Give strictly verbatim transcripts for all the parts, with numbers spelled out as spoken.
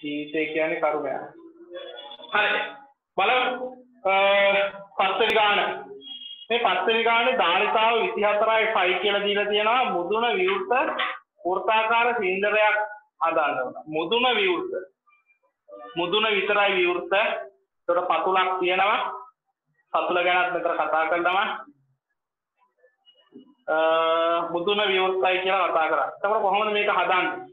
ජීවිතය කියන්නේ කර්මය. හරි. බලමු. පස්වෙනි ගාන. මේ පස්වෙනි ගානේ ධාරිතාව විසිහතරයි පයි කියලා දීලා තියෙනවා. මුදුන විවෘත වෘත්තාකාර සිලින්ඩරයක් හදන්න ඕන. මුදුන විවෘත. මුදුන විතරයි විවෘත. ඒකට පතුලක් තියෙනවා. පතුල ගැනත් මෙතන කතා කරනවා. අ මුදුන විවෘතයි කියලා කතා කරා. එතකොට කොහොමද මේක හදන්නේ?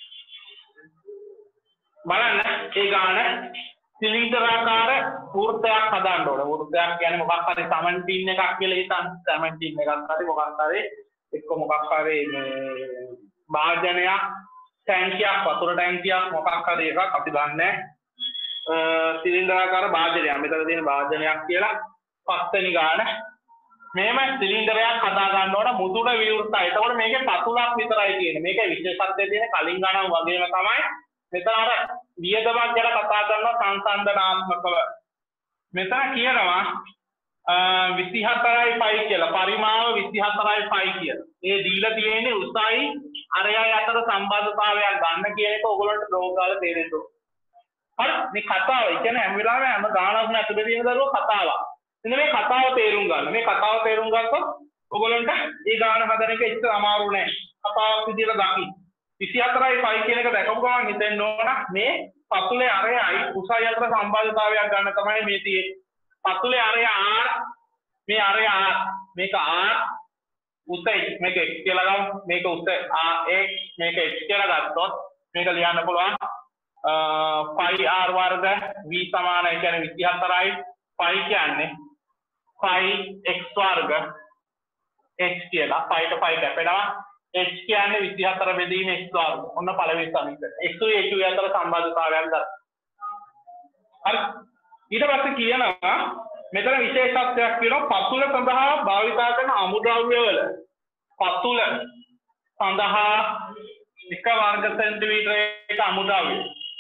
බලන්න ඒ ගාන සිලින්ඩරාකාර වෘත්තයක් හදන්න ඕන. වෘත්තයක් කියන්නේ මොකක් හරි සමන්ටින් එකක් කියලා හිතන්න. සමන්ටින් එකක් හරි මොකක් හරි එක්ක මොකක් හරි මේ භාජනයක් ටැංකියක් වතුර ටැංකියක් මොකක් හරි එකක් අපි දන්නේ සිලින්ඩරාකාර භාජනයක්. මෙතන තියෙන භාජනයක් කියලා පස්වෙනි ගාන. මේම සිලින්ඩරයක් හදා ගන්න ඕන මුදුන විවෘතයි. එතකොට මේකේ පතුලක් විතරයි තියෙන්නේ. මේකේ විශේෂත්වය තියෙන කලින් ගණන් වගේම තමයි මෙතන අර වියදමක් ගැන කතා කරනවා සංසන්දනාත්මකව. මෙතන කියනවා විසිහතරයි පයි කියලා. පරිමාව විසිහතරයි පයි කියලා. ඒ දීලා තියෙන්නේ උසයි අරයයි අතර සම්බන්ධතාවයක් ගන්න කියන එක ඔයගොල්ලන්ට ඩ්‍රෝ කරලා තේරෙන්න ඕන. හරි මේ කතාව. ඒ කියන්නේ හැම වෙලාවෙම හැම ගානක්ම ඇතුලේ තියෙන දරුවෝ කතාවක්. ඉතින් මේ කතාව තේරුම් ගන්න. මේ කතාව තේරුම් ගත්තොත් ඔයගොල්ලන්ට මේ ගාන හදන එක ඉච්ච අමාරු නෑ. කතාවක් විදියට දකින්න. විසිහතරයි පයි කියන එක දැකපු ගමන් හිතෙන්න ඕන මේ පතුලේ අරයයි උසයි අතර සම්බන්ධතාවයක් ගන්න තමයි මේ තියෙන්නේ. පතුලේ අරය R මේ අරය R මේක R උසයි මේක x කියලා ගමු. මේක උස x මේක x කියලා ගත්තොත් මේක ලියන්න පුළුවන් පයි R වර්ග v සමානයි කියන්නේ විසිහතරයි පයි කියන්නේ පයි x වර්ග x කියලා. පයිට පයි කැපෙනවා. h කියන්නේ විසිහතර බෙදීම x වර්ග. ඔන්න පළවෙනි සමීකරණය. x උයි h උයි අතර සම්බන්ධතාවයක් ගන්න. හරි. ඊට පස්සේ කියනවා මෙතන විශේෂත්වයක් කියනවා පතුල සඳහා භාවිතා කරන අමුද්‍රව්‍ය වල පතුල සඳහා එක වර්ග සෙන්ටිමීටරයක අමුද්‍රව්‍ය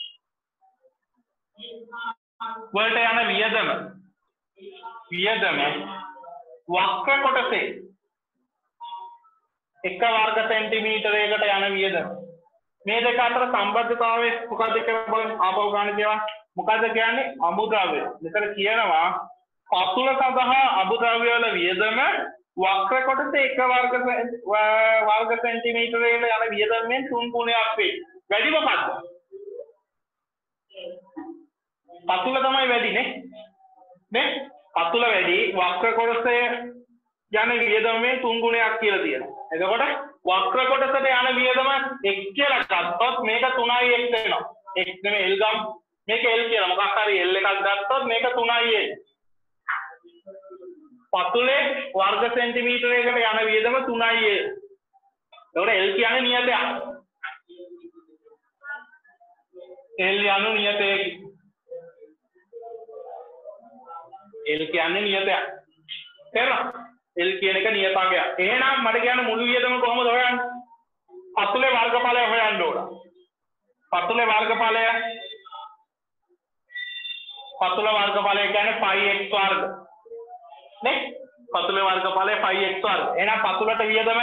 වලට යන වියදම වියදම වක්‍ර කොටසේ එක වර්ග සෙන්ටිමීටරයකට යන වියදම මේ දෙක අතර සම්බන්ධතාවය මොකක්ද කියලා බලන්න. ආපහු ගන්න කියවා මොකද්ද කියන්නේ අමුද්‍රව්‍ය. මෙතන කියනවා පතුල සඳහා අමුද්‍රව්‍ය වල වියදම වක්‍ර කොටසේ එක වර්ග වර්ග සෙන්ටිමීටරයකට යන වියදමෙන් තුන් ගුණයක් වේ. වැඩි මොකද්ද? පතුල තමයි වැඩි නේ. නේ? පතුල වැඩි වක්‍ර කොටසේ යන වියදමෙන් තුන් ගුණයක් කියලා තියෙනවා. එතකොට වක්‍ර කොටසට යන වියදම x කියලා ගත්තොත් මේක තුනයි x වෙනවා. x නෙමෙයි l ගම්. මේක l කියලා මොකක් හරි l එකක් ගත්තොත් මේක තුනයි l. පතුලේ වර්ග සෙන්ටිමීටරයකට යන වියදම තුනයි l. එතකොට l කියන්නේ නියතයක්. l යනු නියතයකි. l කියන්නේ නියතයක්. තේරුණා? L කියන එක නියතකයක්. එහෙනම් මට කියන්න මුළු වියදම කොහොමද හොයන්නේ? පතුලේ වර්ගඵලය හොයන්න ඕන. පතුලේ වර්ගඵලය පතුල වර්ගඵලය කියන්නේ පයි x වර්ග. නේ? පතුලේ වර්ගඵලය පයි x වර්ග. එහෙනම් පතුලට වියදම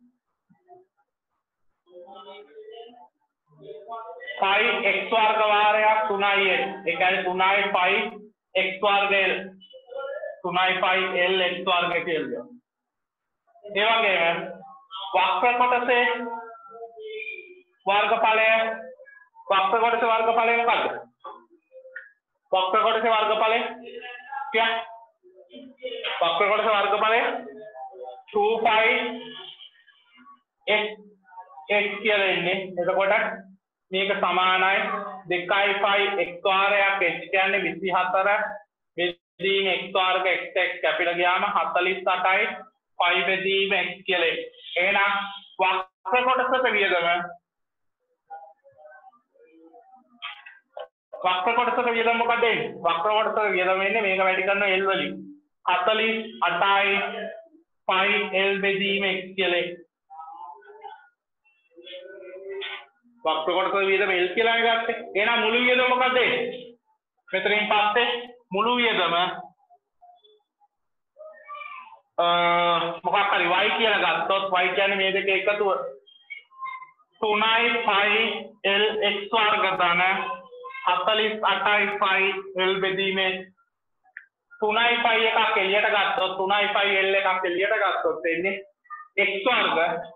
පයි x වර්ග වාරයක් තුනයි l. ඒ කියන්නේ තුනයි පයි x වර්ග l. තුනයි පයි l x වර්ග කියලා. ඒ වගේම වක්‍ර කොටසේ වර්ගඵලය වක්‍ර කොටසේ වර්ගඵලය මොකක්ද? වක්‍ර කොටසේ වර්ගඵලය කිය වක්‍ර කොටසේ වර්ගඵලය two පයි x x කියලා එන්නේ. එතකොට මේක සමානයි දෙකයි පයි x වාරයක් h කියන්නේ විසිහතර බෙදීම x වර්ග x x කැපිලා ගියාම හතළිස් අටයි පයි බෙදීම x කියලා. එහෙනම් වක්‍ර කොටසට වියදම වක්‍ර කොටසට වියදම මොකද එන්නේ? වක්‍ර කොටසට වියදම එන්නේ මේක වැඩි කරන l වලින්. හතළිස් අටයි පයි l බෙදීම x කියලා. වක්‍ර කොටසට වියදම l කියලා ගත්තේ. එහෙනම් මුළු වියදම මොකද එන්නේ? මෙතනින් පස්සේ මුළු වියදම මොකක් හරි y කියලා ගත්තොත් y කියන්නේ මේ දෙක එකතුව තුනයි පයි l x වර්ග ධන හතලිස් අටයි පයි L බෙදීමෙන් තුනයි පයි එකක් එළියට ගත්තොත් තුනයි පයි L එකක් එළියට ගත්තොත් එන්නේ x වර්ග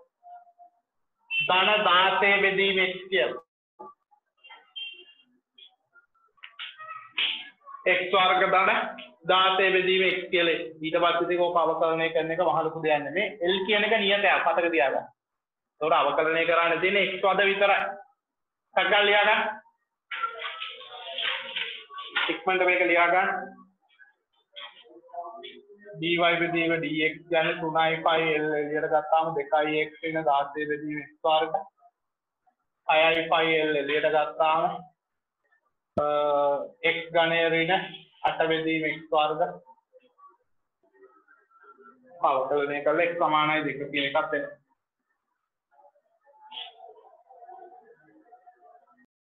ධන දාසය බෙදීම x කියලා. x වර්ග ධන දාසය බෙදීම x කියලා. ඊට පස්සේ ඒක ඔක අවකලනය කරන එක මහ ලොකු දෙයක් නෙමෙයි. L කියන එක නියතයක් පතක තියාගන්න. ඒකට අවකලනය කරන්න තියෙන්නේ x පද විතරයි. සක්කල් ලියා ගන්න. ඉක්මනට මේක ලියා ගන්න. dy බෙදීම dx කියන්නේ තුනයි පයි L එළියට ගත්තාම දෙකයි x වෙන දාසය බෙදීම x වර්ග. හයයි පයි L එළියට ගත්තාම x ඝනය ඍණ අට බෙදීම x වර්ග. අවකලනය කළා x සමානයි දෙක කියන එකත් එනවා.